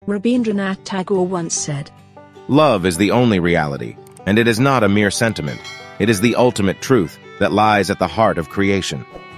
Rabindranath Tagore once said, Love is the only reality, and it is not a mere sentiment. It is the ultimate truth that lies at the heart of creation.